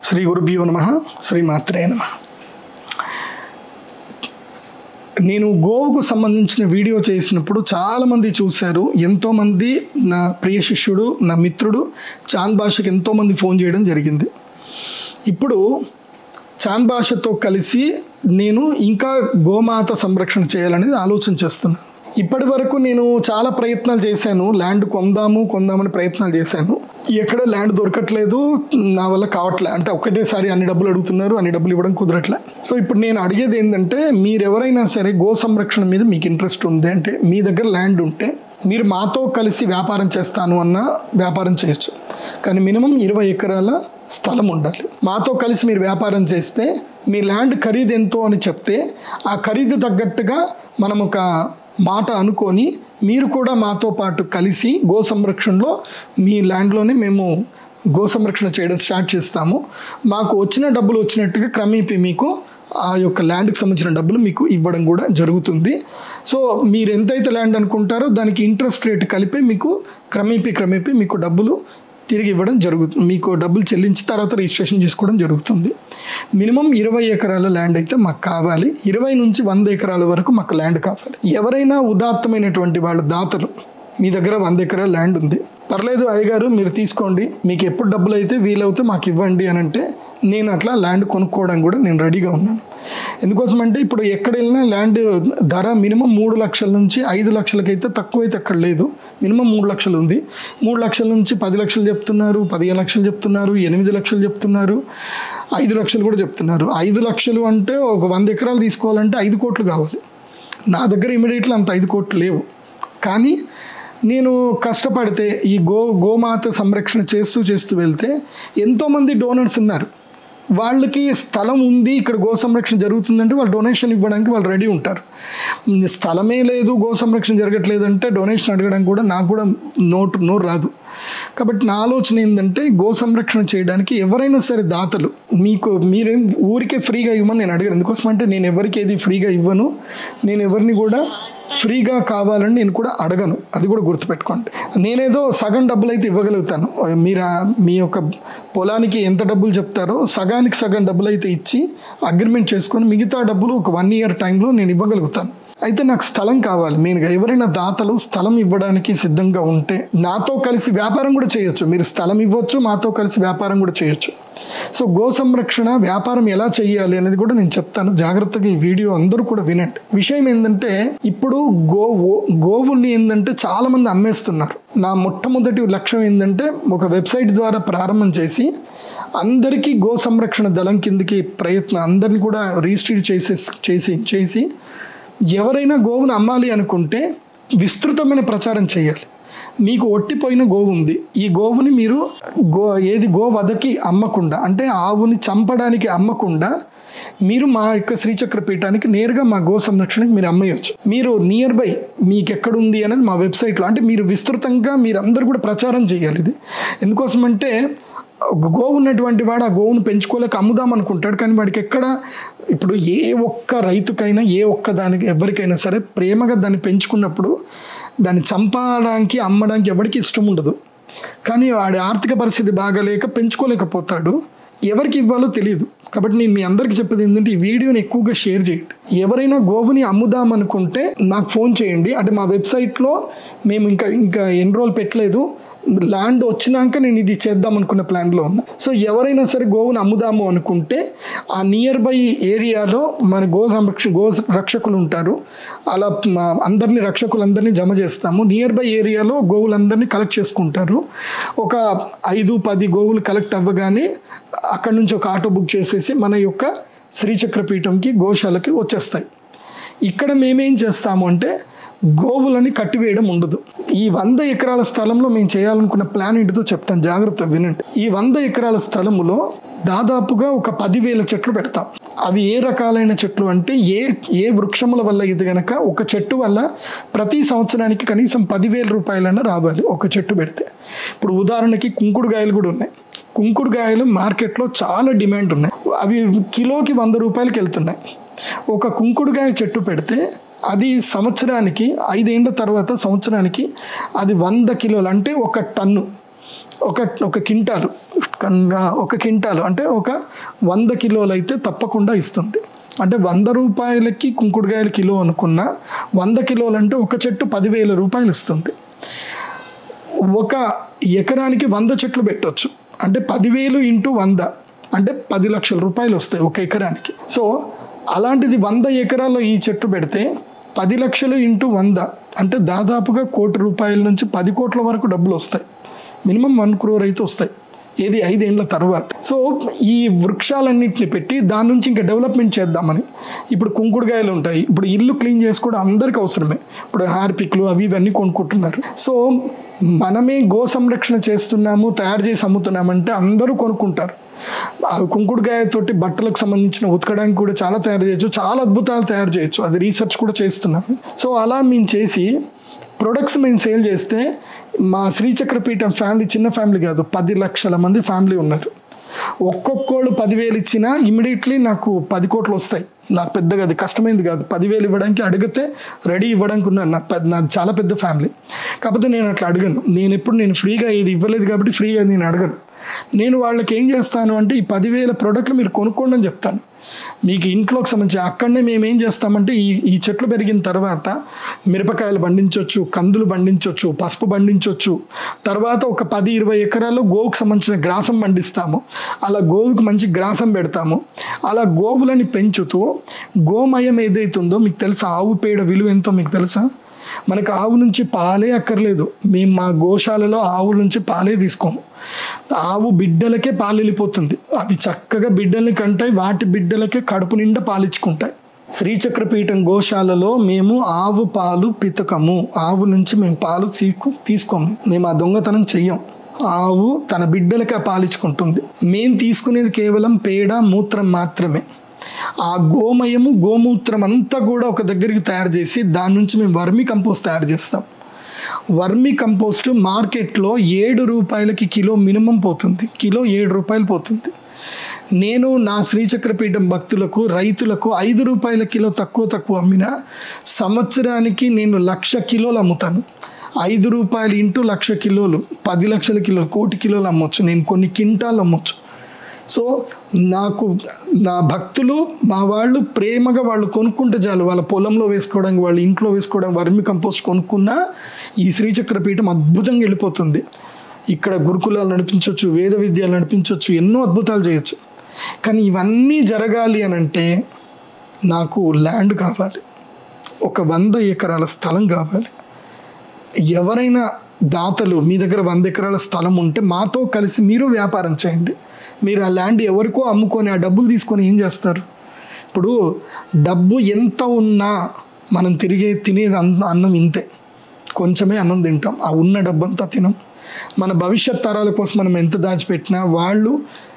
శ్రీ గురుభ్యో నమః. శ్రీమాత్రే నమః. నేను గోవుకు సంబంధించిన వీడియో చేసినప్పుడు చాలామంది చూశారు. ఎంతోమంది నా ప్రియ శిష్యుడు, నా మిత్రుడు చాంద్ భాషకి ఎంతోమంది ఫోన్ చేయడం జరిగింది. ఇప్పుడు చాంద్ భాషతో కలిసి నేను ఇంకా గోమాత సంరక్షణ చేయాలనేది ఆలోచన చేస్తున్నాను. ఇప్పటి వరకు నేను చాలా ప్రయత్నాలు చేశాను. ల్యాండ్ కొందామని ప్రయత్నాలు చేశాను. ఎక్కడ ల్యాండ్ దొరకట్లేదు, నా వల్ల కావట్లే. అంటే ఒకటేసారి అన్ని డబ్బులు అడుగుతున్నారు, అన్ని డబ్బులు ఇవ్వడం కుదరట్లే. సో ఇప్పుడు నేను అడిగేది ఏంటంటే, మీరు ఎవరైనా సరే గో సంరక్షణ మీద మీకు ఇంట్రెస్ట్ ఉంది అంటే, మీ దగ్గర ల్యాండ్ ఉంటే మీరు మాతో కలిసి వ్యాపారం చేస్తాను అన్న వ్యాపారం చేయొచ్చు. కానీ మినిమం 20 ఎకరాల స్థలం ఉండాలి. మాతో కలిసి మీరు వ్యాపారం చేస్తే మీ ల్యాండ్ ఖరీదు ఎంతో అని చెప్తే ఆ ఖరీదు తగ్గట్టుగా మనం ఒక మాట అనుకొని మీరు కూడా మాతో పాటు కలిసి గో సంరక్షణలో మీ ల్యాండ్లోనే మేము గో సంరక్షణ చేయడం స్టార్ట్ చేస్తాము. మాకు వచ్చిన డబ్బులు వచ్చినట్టుగా క్రమేపీ మీకు ఆ యొక్క ల్యాండ్కి సంబంధించిన డబ్బులు మీకు ఇవ్వడం కూడా జరుగుతుంది. సో మీరు ఎంతైతే ల్యాండ్ అనుకుంటారో దానికి ఇంట్రెస్ట్ రేట్ కలిపి మీకు క్రమేపీ మీకు డబ్బులు తిరిగి ఇవ్వడం జరుగుతుంది. మీకు డబ్బులు చెల్లించిన తర్వాత రిజిస్ట్రేషన్ చేసుకోవడం జరుగుతుంది. మినిమం 20 ఎకరాల ల్యాండ్ అయితే మాకు కావాలి. 20 నుంచి 100 ఎకరాల వరకు మాకు ల్యాండ్ కావాలి. ఎవరైనా ఉదాత్తమైనటువంటి వాళ్ళ దాతలు, మీ దగ్గర 100 ఎకరాల ల్యాండ్ ఉంది, పర్లేదు అయ్యగారు మీరు తీసుకోండి, మీకు ఎప్పుడు డబ్బులు అయితే వీలవుతే మాకు ఇవ్వండి అని అంటే నేను అట్లా ల్యాండ్ కొనుక్కోవడం కూడా నేను రెడీగా ఉన్నాను. ఎందుకోసం అంటే ఇప్పుడు ఎక్కడ వెళ్ళినా ల్యాండ్ ధర మినిమం 3 లక్షల నుంచి 5 లక్షలకైతే తక్కువైతే అక్కడ లేదు. మినిమం 3 లక్షలు ఉంది. 3 లక్షల నుంచి 10 లక్షలు చెప్తున్నారు, 15 లక్షలు చెప్తున్నారు, 8 లక్షలు చెప్తున్నారు, 5 లక్షలు కూడా చెప్తున్నారు. 5 లక్షలు అంటే ఒక 100 ఎకరాలు తీసుకోవాలంటే 5 కోట్లు కావాలి. నా దగ్గర ఇమీడియట్లీ అంత 5 కోట్లు లేవు. కానీ నేను కష్టపడితే ఈ గోమాత సంరక్షణ చేస్తూ వెళ్తే ఎంతోమంది డోనర్స్ ఉన్నారు. వాళ్ళకి స్థలం ఉంది, ఇక్కడ గో సంరక్షణ జరుగుతుందంటే వాళ్ళు డొనేషన్ ఇవ్వడానికి వాళ్ళు రెడీ ఉంటారు. స్థలమే లేదు, గో సంరక్షణ జరగట్లేదంటే డొనేషన్ అడగడానికి కూడా నాకు కూడా నోరు రాదు. కాబట్టి నా ఆలోచన ఏంటంటే, గో సంరక్షణ చేయడానికి ఎవరైనా సరే దాతలు, మీరేం ఊరికే ఫ్రీగా ఇవ్వమని నేను అడిగాను. ఎందుకోసం అంటే నేను ఎవరికి ఏది ఫ్రీగా ఇవ్వను, నేను ఎవరిని కూడా ఫ్రీగా కావాలని నేను కూడా అడగను. అది కూడా గుర్తుపెట్టుకోండి. నేనేదో సగం డబ్బులు అయితే ఇవ్వగలుగుతాను. మీరు మీ యొక్క పొలానికి ఎంత డబ్బులు చెప్తారో సగానికి సగం డబ్బులు అయితే ఇచ్చి అగ్రిమెంట్ చేసుకొని మిగతా డబ్బులు ఒక 1 ఇయర్ టైంలో నేను ఇవ్వగలుగుతాను. అయితే నాకు స్థలం కావాలి. మెయిన్గా ఎవరైనా దాతలు స్థలం ఇవ్వడానికి సిద్ధంగా ఉంటే నాతో కలిసి వ్యాపారం కూడా చేయొచ్చు. మీరు స్థలం ఇవ్వచ్చు, మాతో కలిసి వ్యాపారం కూడా చేయొచ్చు. సో గో సంరక్షణ వ్యాపారం ఎలా చేయాలి అనేది కూడా నేను చెప్తాను. జాగ్రత్తగా ఈ వీడియో అందరూ కూడా వినండి. విషయం ఏంటంటే, ఇప్పుడు గోవుల్ని ఏంటంటే చాలామంది అమ్మేస్తున్నారు. నా మొట్టమొదటి లక్ష్యం ఏంటంటే, ఒక వెబ్సైట్ ద్వారా ప్రారంభం చేసి అందరికీ గో సంరక్షణ దళం కిందకి అందరినీ కూడా రిజిస్టర్ చేసి ఎవరైనా గోవును అమ్మాలి అనుకుంటే విస్తృతమైన ప్రచారం చేయాలి. మీకు ఒట్టిపోయిన గోవు ఉంది, ఈ గోవుని మీరు గోవధకి అమ్మకుండా, అంటే ఆవుని చంపడానికి అమ్మకుండా మీరు మా యొక్క శ్రీచక్ర పీఠానికి నేరుగా మా గో సంరక్షణకి మీరు అమ్మేయచ్చు. మీరు నియర్ బై మీకు ఎక్కడుంది అనేది మా వెబ్సైట్లో, అంటే మీరు విస్తృతంగా మీరు అందరూ కూడా ప్రచారం చేయాలి. ఇది ఎందుకోసం అంటే, గోవు ఉన్నటువంటి వాడు ఆ గోవును పెంచుకోలేక అమ్ముదాం అనుకుంటాడు. కానీ వాడికి ఎక్కడ, ఇప్పుడు ఏ ఒక్క రైతుకైనా దానికి ఎవరికైనా సరే ప్రేమగా దాన్ని పెంచుకున్నప్పుడు దాన్ని చంపడానికి అమ్మడానికి ఎవరికి ఇష్టం ఉండదు. కానీ వాడి ఆర్థిక పరిస్థితి బాగాలేక పెంచుకోలేకపోతాడు, ఎవరికి ఇవ్వాలో తెలియదు. కాబట్టి నేను మీ అందరికీ చెప్పేది ఏంటంటే, ఈ వీడియోని ఎక్కువగా షేర్ చేయండి. ఎవరైనా గోవుని అమ్ముదాం అనుకుంటే నాకు ఫోన్ చేయండి. అంటే మా వెబ్సైట్లో మేము ఇంకా ఎన్రోల్ పెట్టలేదు, ల్యాండ్ వచ్చినాక నేను ఇది చేద్దాం అనుకున్న ప్లాన్లో ఉన్నా. సో ఎవరైనా సరే గోవును అమ్ముదాము అనుకుంటే ఆ నియర్ బై ఏరియాలో మన గో రక్షకులు ఉంటారు. అలా రక్షకులందరినీ జమ చేస్తాము. నియర్ బై ఏరియాలో గోవులందరినీ కలెక్ట్ చేసుకుంటారు. ఒక 5-10 గోవులు కలెక్ట్ అవ్వగానే అక్కడి నుంచి ఒక ఆటో బుక్ చేసేసి మన యొక్క శ్రీచక్రపీఠంకి గోశాలకి వచ్చేస్తాయి. ఇక్కడ మేమేం చేస్తాము అంటే, గోవులని కట్టివేయడం ఉండదు. ఈ 100 ఎకరాల స్థలంలో మేము చేయాలనుకున్న ప్లాన్ ఏంటితో చెప్తాను, జాగ్రత్త వినండి. ఈ 100 ఎకరాల స్థలములో దాదాపుగా ఒక 10,000 చెట్లు పెడతాం. అవి ఏ రకాలైన చెట్లు అంటే, ఏ వృక్షముల వల్ల ఇది గనక ఒక చెట్టు వల్ల ప్రతి సంవత్సరానికి కనీసం 10,000 రూపాయలైనా రావాలి ఒక చెట్టు పెడితే. ఇప్పుడు ఉదాహరణకి కుంకుడుకాయలు కూడా ఉన్నాయి. కుంకుడుకాయలు మార్కెట్లో చాలా డిమాండ్ ఉన్నాయి. అవి కిలోకి 100 రూపాయలకి వెళ్తున్నాయి. ఒక కుంకుడుకాయ చెట్టు పెడితే అది సంవత్సరానికి 5 ఏళ్ల తర్వాత సంవత్సరానికి అది 100 కిలోలు, అంటే 1 టన్ను ఒక క్వింటాలు అంటే ఒక 100 కిలోలు అయితే తప్పకుండా ఇస్తుంది. అంటే 100 రూపాయలకి కుంకుడుకాయలు కిలో అనుకున్న 100 కిలోలు అంటే ఒక చెట్టు 10,000 రూపాయలు ఇస్తుంది. ఒక ఎకరానికి 100 చెట్లు పెట్టవచ్చు. అంటే 10,000 ఇంటూ 100 అంటే 10 లక్షల రూపాయలు వస్తాయి ఒక ఎకరానికి. సో అలాంటిది 100 ఎకరాల్లో ఈ చెట్టు పెడితే 10 లక్షలు ఇంటూ 100 అంటే దాదాపుగా 1 కోటి రూపాయల నుంచి 10 కోట్ల వరకు డబ్బులు వస్తాయి. మినిమం 1 crore అయితే వస్తాయి. ఏది 5 ఏళ్ళ తర్వాత. సో ఈ వృక్షాలన్నింటిని పెట్టి దాని నుంచి ఇంకా డెవలప్మెంట్ చేద్దామని. ఇప్పుడు కుంకుడుకాయలు ఉంటాయి, ఇప్పుడు ఇల్లు క్లీన్ చేసుకోవడం అందరికీ అవసరమే. ఇప్పుడు హార్పిక్లు అవి ఇవన్నీ కొనుక్కుంటున్నారు. సో మనమే గో సంరక్షణ చేస్తున్నాము, తయారు చేసి అమ్ముతున్నామంటే అందరూ కొనుక్కుంటారు. కుంకుడుకాయతోటి బట్టలకు సంబంధించిన ఉతకడానికి కూడా చాలా తయారు చేయొచ్చు, చాలా అద్భుతాలు తయారు చేయొచ్చు. అది రీసెర్చ్ కూడా చేస్తున్నాము. సో అలా మేము చేసి ప్రొడక్ట్స్ మేము సేల్ చేస్తే మా శ్రీచక్రపీఠం ఫ్యామిలీ చిన్న ఫ్యామిలీ కాదు, 10 లక్షల మంది ఫ్యామిలీ ఉన్నారు. ఒక్కొక్కళ్ళు 10,000 ఇచ్చినా ఇమీడియట్లీ నాకు 10 కోట్లు వస్తాయి. నాకు పెద్దగా అది కష్టమైంది కాదు. 10,000 ఇవ్వడానికి అడిగితే రెడీ ఇవ్వడానికి ఉన్నాను. నాది చాలా పెద్ద ఫ్యామిలీ. కాకపోతే నేను అట్లా అడగను. నేను ఫ్రీగా ఏది ఇవ్వలేదు కాబట్టి ఫ్రీగా నేను అడగను. నేను వాళ్ళకి ఏం చేస్తాను అంటే ఈ 10,000 ప్రోడక్ట్లు మీరు కొనుక్కోండి అని చెప్తాను. మీకు ఇంట్లోకి సంబంధించి అక్కడనే మేము ఏం చేస్తామంటే ఈ చెట్లు పెరిగిన తర్వాత మిరపకాయలు పండించవచ్చు, కందులు పండించవచ్చు, పసుపు పండించవచ్చు. తర్వాత ఒక 10-20 ఎకరాల్లో గోవుకు సంబంధించిన గ్రాసం పండిస్తాము. అలా గోవుకి మంచి గ్రాసం పెడతాము. అలా గోవులని పెంచుతూ గోమయం ఏదైతుందో మీకు తెలుసా, ఆవు పేడ విలువ ఎంతో మీకు తెలుసా? మనకు ఆవు నుంచి పాలే అక్కర్లేదు. మేము మా గోశాలలో ఆవుల నుంచి పాలే తీసుకోము. ఆవు బిడ్డలకే పాలు వెళ్ళిపోతుంది. అవి చక్కగా బిడ్డల్ని కంటాయి, వాటి బిడ్డలకే కడుపు నిండా పాలిచ్చుకుంటాయి. శ్రీచక్రపీఠం గోశాలలో మేము ఆవు పాలు పితకము. ఆవు నుంచి మేము పాలు తీసుకోము. మేము ఆ దొంగతనం చెయ్యం. ఆవు తన బిడ్డలకే పాలిచ్చుకుంటుంది. మేము తీసుకునేది కేవలం పేడ మూత్రం మాత్రమే. ఆ గోమయము గోమూత్రం అంతా కూడా ఒక దగ్గరికి తయారు చేసి దాని నుంచి మేము వర్మి కంపోస్ట్ తయారు చేస్తాం. వర్మి కంపోస్ట్ మార్కెట్లో 7 రూపాయలకి కిలో మినిమం పోతుంది. కిలో 7 రూపాయలు పోతుంది. నేను నా శ్రీచక్రపీఠం భక్తులకు, రైతులకు 5 రూపాయల కిలో తక్కువ అమ్మిన సంవత్సరానికి నేను 1,00,000 కిలోలు అమ్ముతాను. 5 రూపాయలు ఇంటూ 1,00,000 కిలోలు 10 లక్షల కిలోలు, 1 కోటి కిలోలు అమ్మొచ్చు. నేను కొన్ని క్వింటాలు అమ్మొచ్చు. సో నాకు నా భక్తులు మా వాళ్ళు ప్రేమగా వాళ్ళు కొనుక్కుంటే చాలు. వాళ్ళ పొలంలో వేసుకోవడానికి, వాళ్ళ ఇంట్లో వేసుకోవడానికి వర్మి కంపోస్ట్ కొనుక్కున్నా ఈ శ్రీచక్రపీఠం అద్భుతంగా వెళ్ళిపోతుంది. ఇక్కడ గురుకులాలు నడిపించవచ్చు, వేద విద్యలు నడిపించవచ్చు, ఎన్నో అద్భుతాలు చేయొచ్చు. కానీ ఇవన్నీ జరగాలి అని అంటే నాకు ల్యాండ్ కావాలి, ఒక 100 ఎకరాల స్థలం కావాలి. ఎవరైనా దాతలు మీ దగ్గర 100 ఎకరాల స్థలం ఉంటే మాతో కలిసి మీరు వ్యాపారం చేయండి. మీరు ఆ ల్యాండ్ ఎవరికో అమ్ముకొని ఆ డబ్బులు తీసుకొని ఏం చేస్తారు? ఇప్పుడు డబ్బు ఎంత ఉన్నా మనం తినేది అన్నం ఇంతే, కొంచెమే అన్నం తింటాం. ఆ ఉన్న డబ్బంతా తినం. మన భవిష్యత్ తరాల కోసం మనం ఎంత దాచిపెట్టినా వాళ్ళు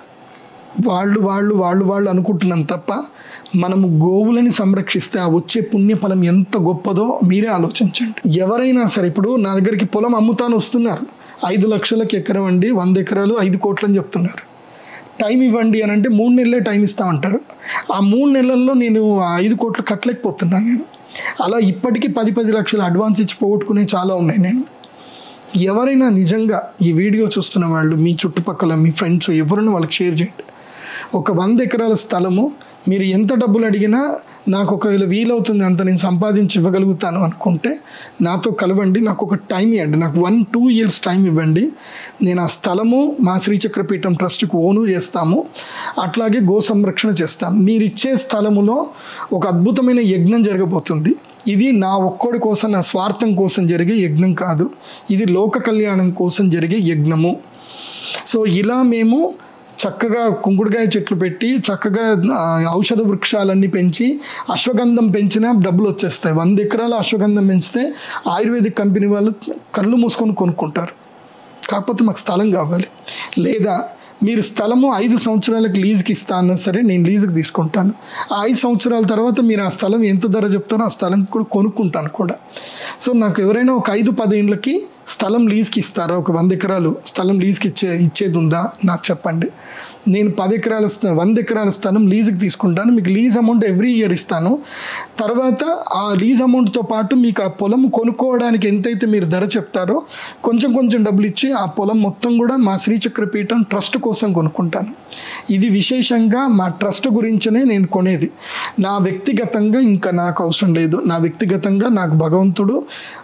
అనుకుంటున్నాం తప్ప మనము గోవులని సంరక్షిస్తే ఆ వచ్చే పుణ్యఫలం ఎంత గొప్పదో మీరే ఆలోచించండి. ఎవరైనా సరే ఇప్పుడు నా దగ్గరికి పొలం అమ్ముతాను వస్తున్నారు, 5 లక్షలకి ఎకరం అండి, 100 ఎకరాలు 5 కోట్లు అని చెప్తున్నారు. టైం ఇవ్వండి అని అంటే 3 నెలలే టైం ఇస్తామంటారు. ఆ 3 నెలల్లో నేను 5 కోట్లు కట్టలేకపోతున్నాను. నేను అలా ఇప్పటికీ 10 లక్షలు అడ్వాన్స్ ఇచ్చి పోగొట్టుకునే చాలా ఉన్నాయి. నేను ఎవరైనా నిజంగా ఈ వీడియో చూస్తున్న వాళ్ళు మీ చుట్టుపక్కల మీ ఫ్రెండ్స్ ఎవరైనా వాళ్ళకి షేర్ చేయండి. ఒక 100 ఎకరాల స్థలము మీరు ఎంత డబ్బులు అడిగినా నాకు ఒకవేళ వీలవుతుంది అంత నేను సంపాదించి ఇవ్వగలుగుతాను అనుకుంటే నాతో కలవండి. నాకు ఒక టైం ఇవ్వండి, నాకు 1-2 ఇయర్స్ టైం ఇవ్వండి. నేను ఆ స్థలము మా శ్రీచక్రపీఠం ట్రస్ట్కి ఓను చేస్తాము, అట్లాగే గో సంరక్షణ చేస్తాము. మీరు ఇచ్చే స్థలములో ఒక అద్భుతమైన యజ్ఞం జరగబోతుంది. ఇది నా ఒక్కడి కోసం, నా స్వార్థం కోసం జరిగే యజ్ఞం కాదు, ఇది లోక కళ్యాణం కోసం జరిగే యజ్ఞము. సో ఇలా మేము చక్కగా కుంకుడుకాయ చెట్లు పెట్టి చక్కగా ఔషధ వృక్షాలన్నీ పెంచి అశ్వగంధం పెంచినా డబ్బులు వచ్చేస్తాయి. 100 ఎకరాల అశ్వగంధం పెంచితే ఆయుర్వేదిక్ కంపెనీ వాళ్ళు కళ్ళు మూసుకొని కొనుక్కుంటారు. కాకపోతే మాకు స్థలం కావాలి. లేదా మీరు స్థలము 5 సంవత్సరాలకు లీజుకి ఇస్తాను, సరే నేను లీజుకి తీసుకుంటాను. ఆ 5 సంవత్సరాల తర్వాత మీరు ఆ స్థలం ఎంత ధర చెప్తారో ఆ స్థలం కూడా కొనుక్కుంటాను కూడా. సో నాకు ఎవరైనా ఒక 5-10 ఏళ్ళకి స్థలం లీజ్కి ఇస్తారా? ఒక 100 ఎకరాలు స్థలం లీజ్కి ఇచ్చేది ఉందా నాకు చెప్పండి. నేను 10 ఎకరాలు 100 ఎకరాల స్థలం లీజుకి తీసుకుంటాను, మీకు లీజ్ అమౌంట్ ఎవ్రీ ఇయర్ ఇస్తాను. తర్వాత ఆ లీజ్ అమౌంట్తో పాటు మీకు ఆ పొలం కొనుక్కోవడానికి ఎంతైతే మీరు ధర చెప్తారో కొంచెం కొంచెం డబ్బులు ఇచ్చి ఆ పొలం మొత్తం కూడా మా శ్రీచక్రపీఠం ట్రస్ట్ కోసం కొనుక్కుంటాను. ఇది విశేషంగా మా ట్రస్ట్ గురించనే నేను కొనేది. నా వ్యక్తిగతంగా ఇంకా నాకు అవసరం లేదు. నా వ్యక్తిగతంగా నాకు భగవంతుడు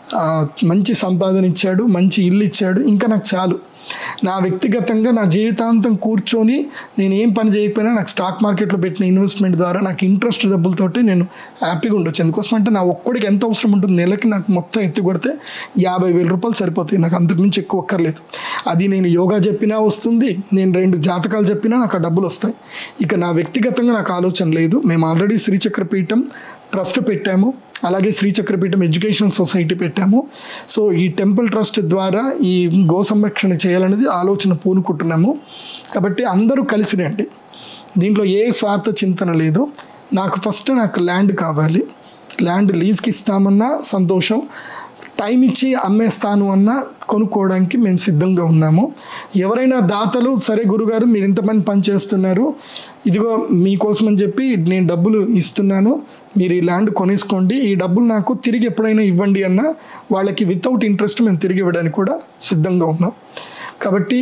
మంచి సంపాదన ఇచ్చాడు, మంచి ఇల్లు ఇచ్చాడు, ఇంకా నాకు చాలు. నా వ్యక్తిగతంగా నా జీవితాంతం కూర్చొని నేను ఏం పని చేయకపోయినా నాకు స్టాక్ మార్కెట్లో పెట్టిన ఇన్వెస్ట్మెంట్ ద్వారా నాకు ఇంట్రెస్ట్ డబ్బులతోటి నేను హ్యాపీగా ఉండొచ్చు. ఎందుకోసం అంటే నా ఒక్కడికి ఎంత అవసరం ఉంటుంది, నెలకి నాకు మొత్తం ఎత్తి కొడితే 50,000 రూపాయలు సరిపోతాయి, నాకు అంతకుమించి ఎక్కువ ఒక్కర్లేదు. అది నేను యోగా చెప్పినా వస్తుంది, నేను 2 జాతకాలు చెప్పినా నాకు ఆ డబ్బులు వస్తాయి. ఇక నా వ్యక్తిగతంగా నాకు ఆలోచన లేదు. మేము ఆల్రెడీ శ్రీచక్రపీఠం ట్రస్ట్ పెట్టాము, అలాగే శ్రీచక్రపీఠం ఎడ్యుకేషనల్ సొసైటీ పెట్టాము. సో ఈ టెంపుల్ ట్రస్ట్ ద్వారా ఈ గో సంరక్షణ చేయాలనేది ఆలోచన పూనుకుంటున్నాము. కాబట్టి అందరూ కలిసి రండి, దీంట్లో ఏ స్వార్థ చింతన లేదు. నాకు ల్యాండ్ కావాలి, ల్యాండ్ లీజ్కి ఇస్తామన్నా సంతోషం, టైం ఇచ్చి అమ్మేస్తాను అన్నా కొనుక్కోవడానికి మేము సిద్ధంగా ఉన్నాము. ఎవరైనా దాతలు సరే గురుగారు మీరు ఇంతమంది పని చేస్తున్నారు, ఇదిగో మీకోసం అని చెప్పి నేను డబ్బులు ఇస్తున్నాను, మీరు ఈ ల్యాండ్ కొనేసుకోండి, ఈ డబ్బులు నాకు తిరిగి ఎప్పుడైనా ఇవ్వండి అన్న వాళ్ళకి వితౌట్ ఇంట్రెస్ట్ మేము తిరిగి ఇవ్వడానికి కూడా సిద్ధంగా ఉన్నాం. కాబట్టి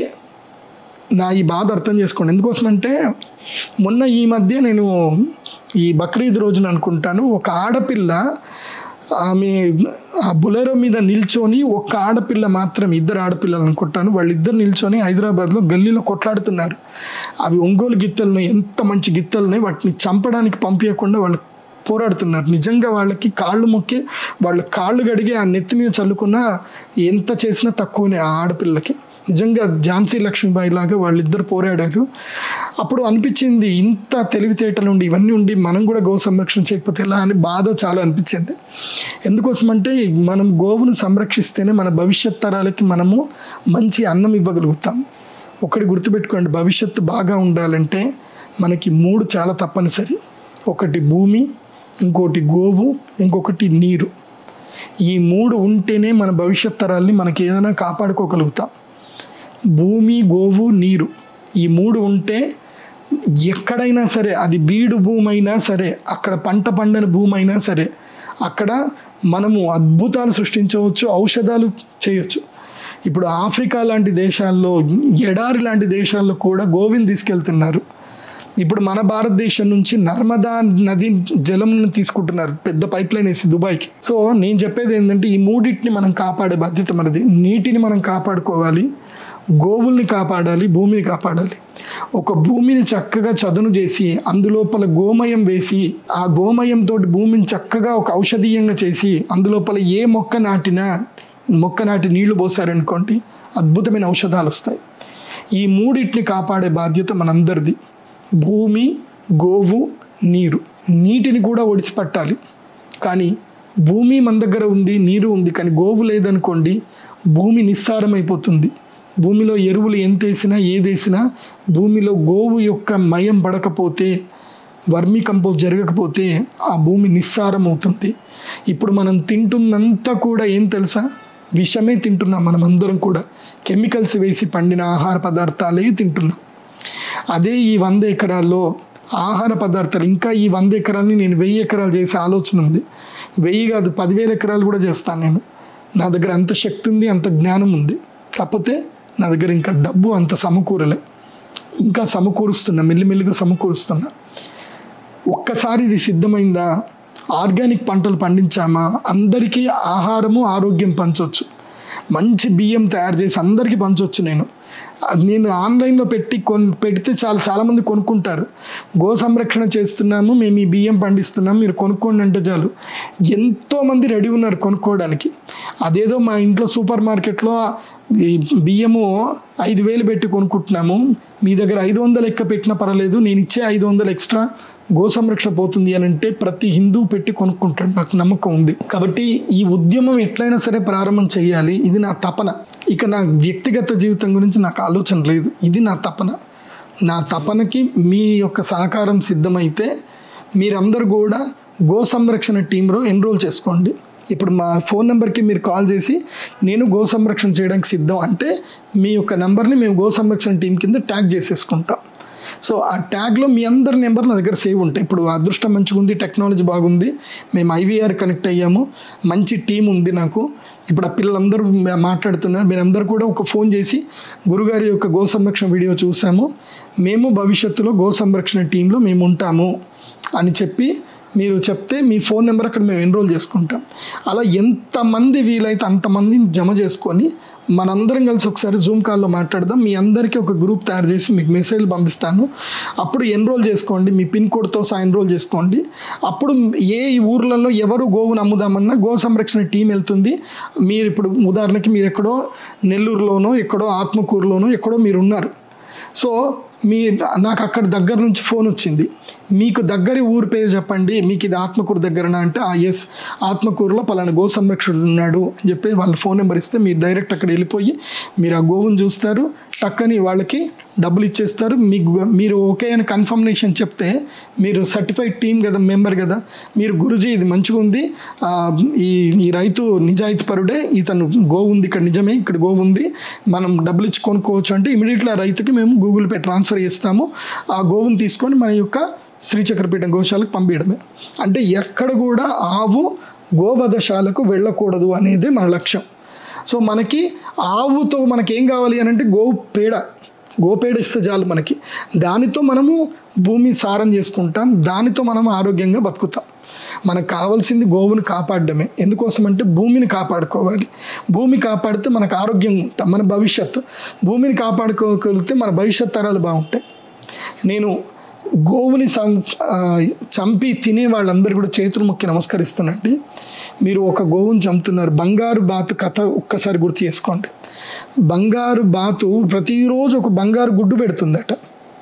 నా ఈ బాధ అర్థం చేసుకోండి. ఎందుకోసమంటే మొన్న ఈ మధ్య నేను ఈ బక్రీద్ రోజున అనుకుంటాను, ఒక ఆడపిల్ల ఆమె ఆ బులెరో మీద నిల్చొని, ఒక్క ఆడపిల్ల మాత్రం, 2 ఆడపిల్లలు అనుకుంటాను, వాళ్ళిద్దరు నిల్చొని హైదరాబాద్లో గల్లీలో కొట్లాడుతున్నారు. అవి ఒంగోలు గిత్తలను, ఎంత మంచి గిత్తలని, వాటిని చంపడానికి పంపించకుండా వాళ్ళు పోరాడుతున్నారు. నిజంగా వాళ్ళకి కాళ్ళు మొక్కి వాళ్ళ కాళ్ళు గడిగి ఆ నెత్తి మీద చల్లుకున్నా ఎంత చేసినా తక్కువనే ఆ ఆడపిల్లకి. నిజంగా ఝాన్సీ లక్ష్మీబాయి లాగా వాళ్ళిద్దరు పోరాడారు. అప్పుడు అనిపించింది, ఇంత తెలివితేటలు ఉండి ఇవన్నీ ఉండి మనం కూడా గో సంరక్షణ చేయకపోతే ఎలా అని బాధ చాలా అనిపించింది. ఎందుకోసమంటే మనం గోవును సంరక్షిస్తేనే మన భవిష్యత్ తరాలకి మనము మంచి అన్నం ఇవ్వగలుగుతాం. ఒకటి గుర్తుపెట్టుకోండి, భవిష్యత్తు బాగా ఉండాలంటే మనకి 3 చాలా తప్పనిసరి. ఒకటి భూమి, ఇంకోటి గోవు, ఇంకొకటి నీరు. ఈ 3 ఉంటేనే మన భవిష్యత్ తరాల్ని మనకి ఏదైనా కాపాడుకోగలుగుతాం. భూమి, గోవు, నీరు, ఈ 3 ఉంటే ఎక్కడైనా సరే, అది బీడు భూమి అయినా సరే, అక్కడ పంట పండని భూమి అయినా సరే, అక్కడ మనము అద్భుతాలు సృష్టించవచ్చు, ఔషధాలు చేయొచ్చు. ఇప్పుడు ఆఫ్రికా లాంటి దేశాల్లో, ఎడారి లాంటి దేశాల్లో కూడా గోవిని తీసుకెళ్తున్నారు. ఇప్పుడు మన భారతదేశం నుంచి నర్మదా నది జలం తీసుకుంటున్నారు, పెద్ద పైప్ లైన్ వేసి దుబాయ్కి. సో నేను చెప్పేది ఏంటంటే ఈ 3టిని మనం కాపాడే బాధ్యత మనది. నీటిని మనం కాపాడుకోవాలి, గోవుల్ని కాపాడాలి, భూమిని కాపాడాలి. ఒక భూమిని చక్కగా చదును చేసి అందులోపల గోమయం వేసి, ఆ గోమయంతో భూమిని చక్కగా ఒక ఔషధీయంగా చేసి, అందులోపల ఏ మొక్క నాటి నీళ్లు పోసారనుకోండి, అద్భుతమైన ఔషధాలు వస్తాయి. ఈ 3టిని కాపాడే బాధ్యత మనందరిది. భూమి, గోవు, నీరు. నీటిని కూడా ఒడిసిపట్టాలి. కానీ భూమి మన దగ్గర ఉంది, నీరు ఉంది, కానీ గోవు లేదనుకోండి భూమి నిస్సారం అయిపోతుంది. భూమిలో ఎరువులు ఎంత వేసినా ఏదేసినా భూమిలో గోవు యొక్క మయం పడకపోతే, వర్మీ కంపోస్ట్ జరగకపోతే ఆ భూమి నిస్సారం అవుతుంది. ఇప్పుడు మనం తింటున్నంతా కూడా ఏం తెలుసా, విషమే తింటున్నాం. మనం అందరం కూడా కెమికల్స్ వేసి పండిన ఆహార పదార్థాలే తింటున్నాం. అదే ఈ 100 ఎకరాల్లో ఆహార పదార్థాలు, ఇంకా ఈ 100 ఎకరాలని నేను 1000 ఎకరాలు చేసే ఆలోచన ఉంది. 1000 కాదు, 10,000 ఎకరాలు కూడా చేస్తాను నేను. నా దగ్గర అంత శక్తి ఉంది, అంత జ్ఞానం ఉంది. కాకపోతే నా దగ్గర ఇంకా డబ్బు అంత సమకూరలే. ఇంకా సమకూరుస్తున్నా, మెల్లిమెల్లిగా సమకూరుస్తున్నా. ఒక్కసారి ఇది సిద్ధమైందా, ఆర్గానిక్ పంటలు పండించామా, అందరికీ ఆహారము ఆరోగ్యం పంచవచ్చు. మంచి బియ్యం తయారు చేసి అందరికీ పంచవచ్చు. నేను ఆన్లైన్లో పెడితే చాలామంది కొనుక్కుంటారు. గో సంరక్షణ చేస్తున్నాము, మేము ఈ బియ్యం పండిస్తున్నాము, మీరు కొనుక్కోండి అంటే చాలు. ఎంతోమంది రెడీ ఉన్నారు కొనుక్కోవడానికి. అదేదో మా ఇంట్లో సూపర్ మార్కెట్లో ఈ బియ్యము 5,000 పెట్టి కొనుక్కుంటున్నాము, మీ దగ్గర 500 లెక్క పెట్టినా పర్వాలేదు, నేను ఇచ్చే 500 ఎక్స్ట్రా గో సంరక్షణ పోతుంది అని అంటే ప్రతి హిందూ పెట్టి కొనుక్కుంటాడు. నాకు నమ్మకం ఉంది. కాబట్టి ఈ ఉద్యమం ఎట్లయినా సరే ప్రారంభం చేయాలి. ఇది నా తపన. ఇక నా వ్యక్తిగత జీవితం గురించి నాకు ఆలోచన లేదు. ఇది నా తపన. నా తపనకి మీ యొక్క సహకారం సిద్ధమైతే మీరందరూ కూడా గో సంరక్షణ టీంలో ఎన్రోల్ చేసుకోండి. ఇప్పుడు మా ఫోన్ నెంబర్కి మీరు కాల్ చేసి నేను గో సంరక్షణ చేయడానికి సిద్ధం అంటే మీ యొక్క నెంబర్ని మేము గో సంరక్షణ టీం కింద ట్యాగ్ చేసేసుకుంటాం. సో ఆ ట్యాగ్లో మీ అందరి నెంబర్ నా దగ్గర సేవ్ ఉంటాయి. ఇప్పుడు అదృష్టం మంచిగా ఉంది, టెక్నాలజీ బాగుంది, మేము IVR కనెక్ట్ అయ్యాము, మంచి టీం ఉంది నాకు. ఇప్పుడు ఆ పిల్లలందరూ మాట్లాడుతున్నారు, మీరందరూ కూడా ఒక ఫోన్ చేసి గురుగారి యొక్క గో సంరక్షణ వీడియో చూసాము, మేము భవిష్యత్తులో గో సంరక్షణ టీంలో మేము ఉంటాము అని చెప్పి మీరు చెప్తే మీ ఫోన్ నెంబర్ అక్కడ మేము ఎన్రోల్ చేసుకుంటాం. అలా ఎంతమంది వీలైతే అంతమందిని జమ చేసుకొని మనందరం కలిసి ఒకసారి జూమ్ కాల్లో మాట్లాడదాం. మీ అందరికీ ఒక గ్రూప్ తయారు చేసి మీకు మెసేజ్ పంపిస్తాను. అప్పుడు ఎన్రోల్ చేసుకోండి, మీ పిన్ కోడ్తో సహా ఎన్రోల్ చేసుకోండి. అప్పుడు ఏ ఊర్లలో ఎవరు గోవును అమ్ముదామన్నా గో సంరక్షణ టీం వెళ్తుంది. మీరు ఇప్పుడు ఉదాహరణకి మీరు ఎక్కడో నెల్లూరులోనో ఎక్కడో ఆత్మకూరులోనో ఎక్కడో మీరు ఉన్నారు. సో నాకు అక్కడ దగ్గర నుంచి ఫోన్ వచ్చింది, మీకు దగ్గరి ఊరు పేరు చెప్పండి, మీకు ఇది ఆత్మకూరు దగ్గరనా అంటే ఎస్ ఆత్మకూరులో పలానా గో సంరక్షకుడు ఉన్నాడు అని చెప్పి వాళ్ళ ఫోన్ నెంబర్ ఇస్తే మీరు డైరెక్ట్ అక్కడ వెళ్ళిపోయి మీరు ఆ గోవును చూస్తారు, టక్కని వాళ్ళకి డబ్బులు ఇచ్చేస్తారు. మీరు ఓకే అని కన్ఫర్మేషన్ చెప్తే మీరు సర్టిఫైడ్ టీం కదా, మెంబర్ కదా, మీరు గురుజీ ఇది మంచిగా ఉంది, ఈ రైతు నిజాయితీ పరుడే, ఇతను గోవు ఉంది ఇక్కడ, నిజమే ఇక్కడ గోవు ఉంది, మనం డబ్బులు ఇచ్చి కొనుక్కోవచ్చు అంటే ఇమీడియట్లీ ఆ రైతుకి మేము గూగుల్ పే ట్రాన్స్ఫర్ చేస్తాము. ఆ గోవును తీసుకొని మన యొక్క శ్రీచక్రపీఠం గోశాలకు పంపించడమే. అంటే ఎక్కడ కూడా ఆవు గోవధశాలకు వెళ్ళకూడదు అనేది మన లక్ష్యం. సో మనకి ఆవుతో మనకేం కావాలి అని అంటే గోపేడ ఇస్తే చాలు మనకి. దానితో మనము భూమి సారం చేసుకుంటాం, దానితో మనం ఆరోగ్యంగా బతుకుతాం. మనకు కావాల్సింది గోవుని కాపాడడమే. ఎందుకోసం అంటే భూమిని కాపాడుకోవాలి. భూమి కాపాడితే మనకు ఆరోగ్యంగా ఉంటాం, మన భవిష్యత్తు. భూమిని కాపాడుకోగలిగితే మన భవిష్యత్ తరాలు బాగుంటాయి. నేను గోవుని చంపి తినే వాళ్ళందరూ కూడా చేతులు మొక్కి నమస్కరిస్తున్నాండి. మీరు ఒక గోవుని చంపుతున్నారు. బంగారు బాతు కథ ఒక్కసారి గుర్తు చేసుకోండి. బంగారు బాతు ప్రతిరోజు ఒక బంగారు గుడ్డు పెడుతుందట.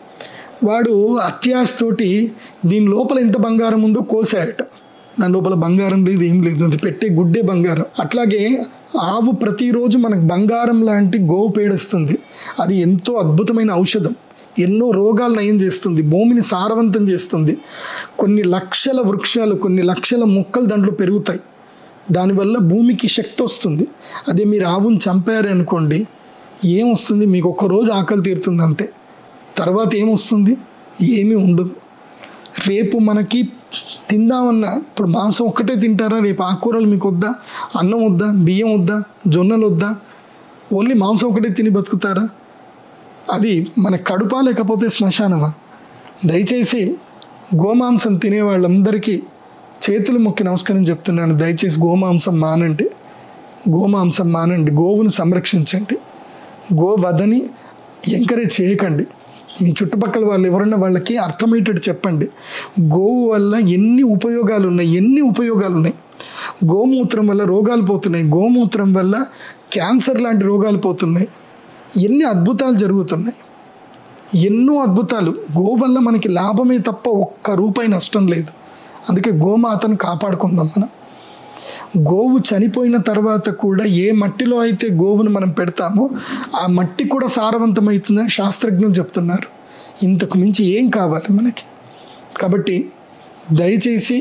వాడు అత్యాశతోటి దీని లోపల ఎంత బంగారం ఉందో కోసాయట. దాని లోపల బంగారం లేదు, ఏం లేదు, అది పెట్టే గుడ్డే బంగారం. అట్లాగే ఆవు ప్రతిరోజు మనకు బంగారం లాంటి గోవు పేడిస్తుంది. అది ఎంతో అద్భుతమైన ఔషధం, ఎన్నో రోగాలు నయం చేస్తుంది, భూమిని సారవంతం చేస్తుంది. కొన్ని లక్షల వృక్షాలు, కొన్ని లక్షల మొక్కలు దాంట్లో పెరుగుతాయి. దానివల్ల భూమికి శక్తి వస్తుంది. అదే మీరు ఆవును చంపారు అనుకోండి, ఏమొస్తుంది? మీకు ఒక్కరోజు ఆకలి తీరుతుంది అంతే. తర్వాత ఏమొస్తుంది? ఏమీ ఉండదు. రేపు మనకి తిందామన్నా, ఇప్పుడు మాంసం ఒక్కటే తింటారా? రేపు ఆకుకూరలు మీకు వద్దా? అన్నం వద్దా? బియ్యం వద్దా? జొన్నలు వద్దా? ఓన్లీ మాంసం ఒకటే తిని బతుకుతారా? అది మన కడుపా లేకపోతే శ్మశానమా? దయచేసి గోమాంసం తినే వాళ్ళందరికీ చేతులు మొక్కి నమస్కారం చెప్తున్నాను. దయచేసి గోమాంసం మానండి, గోమాంసం మానండి, గోవుని సంరక్షించండి, గోవధని ఎంకరేజ్ చేయకండి. మీ చుట్టుపక్కల వాళ్ళు ఎవరన్నా వాళ్ళకి అర్థమయ్యేటట్టు చెప్పండి. గోవు వల్ల ఎన్ని ఉపయోగాలు ఉన్నాయి. గోమూత్రం వల్ల రోగాలు పోతున్నాయి, గోమూత్రం వల్ల క్యాన్సర్ లాంటి రోగాలు పోతున్నాయి. ఎన్ని అద్భుతాలు జరుగుతున్నాయి, ఎన్నో అద్భుతాలు. గో వల్ల మనకి లాభమే తప్ప ఒక్క రూపాయి నష్టం లేదు. అందుకే గోమాతను కాపాడుకుందాం మనం. గోవు చనిపోయిన తర్వాత కూడా ఏ మట్టిలో అయితే గోవును మనం పెడతామో ఆ మట్టి కూడా సారవంతమవుతుందని శాస్త్రజ్ఞులు చెప్తున్నారు. ఇంతకు మించి ఏం కావాలి మనకి? కాబట్టి దయచేసి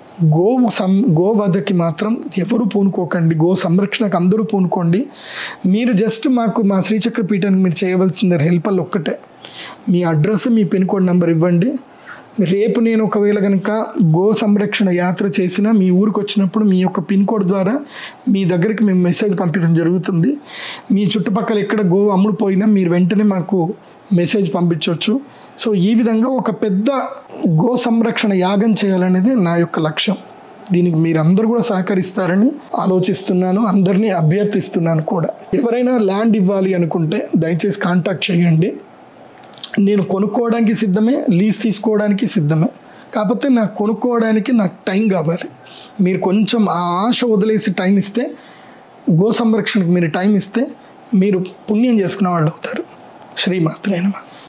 గోవధకి మాత్రం ఎవరు పూనుకోకండి. గో సంరక్షణకు అందరూ పూనుకోండి. మీరు జస్ట్ మా శ్రీచక్ర పీఠానికి మీరు చేయవలసిన హెల్ప్ ఒక్కటే, మీ అడ్రస్, మీ పిన్ కోడ్ నెంబర్ ఇవ్వండి. రేపు నేను ఒకవేళ కనుక గో సంరక్షణ యాత్ర చేసినా మీ ఊరికి వచ్చినప్పుడు మీ యొక్క పిన్ కోడ్ ద్వారా మీ దగ్గరికి మేము మెసేజ్ పంపించడం జరుగుతుంది. మీ చుట్టుపక్కల ఎక్కడ గో అమ్ముడుపోయినా మీరు వెంటనే మాకు మెసేజ్ పంపించవచ్చు. సో ఈ విధంగా ఒక పెద్ద గో సంరక్షణ యాగం చేయాలనేది నా యొక్క లక్ష్యం. దీనికి మీరు అందరూ కూడా సహకరిస్తారని ఆలోచిస్తున్నాను, అందరినీ అభ్యర్థిస్తున్నాను కూడా. ఎవరైనా ల్యాండ్ ఇవ్వాలి అనుకుంటే దయచేసి కాంటాక్ట్ చేయండి. నేను కొనుక్కోవడానికి సిద్ధమే, లీజ్ తీసుకోవడానికి సిద్ధమే. కాకపోతే నాకు కొనుక్కోవడానికి నాకు టైం కావాలి. మీరు కొంచెం ఆ ఆశ వదిలేసి టైం ఇస్తే, గో సంరక్షణకు మీరు టైం ఇస్తే మీరు పుణ్యం చేసుకునే వాళ్ళు అవుతారు. శ్రీమాత్రే నమః.